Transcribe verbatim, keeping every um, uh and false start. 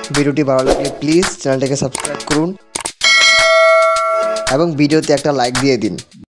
ভিডিওটি ভালো লাগলে প্লিজ চ্যানেলটাকে সাবস্ক্রাইব করুন এবং ভিডিওতে একটা লাইক দিয়ে দিন।